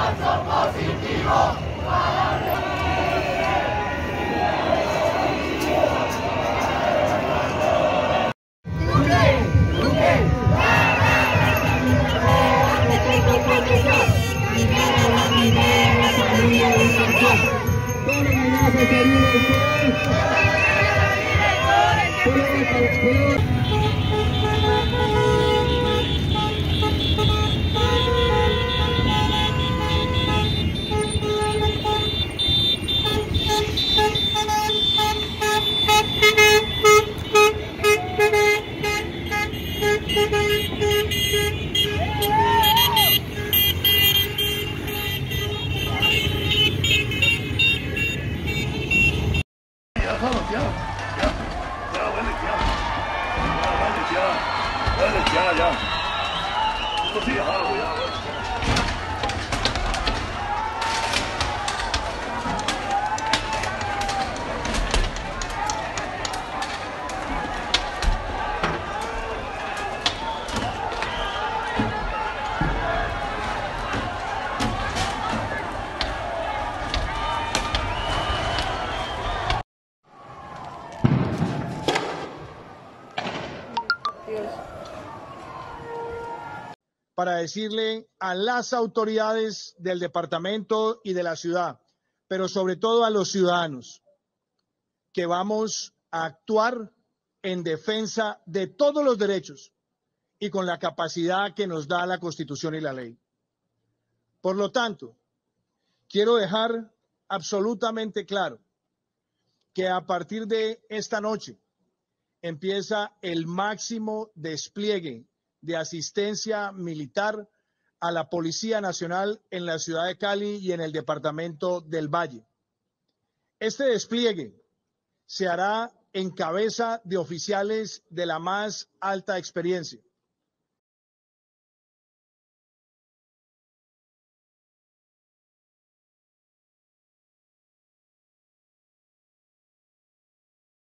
Para decirle a las autoridades del departamento y de la ciudad, pero sobre todo a los ciudadanos, que vamos a actuar en defensa de todos los derechos y con la capacidad que nos da la Constitución y la ley. Por lo tanto, quiero dejar absolutamente claro que a partir de esta noche empieza el máximo despliegue de asistencia militar a la Policía Nacional en la ciudad de Cali y en el departamento del Valle. Este despliegue se hará en cabeza de oficiales de la más alta experiencia,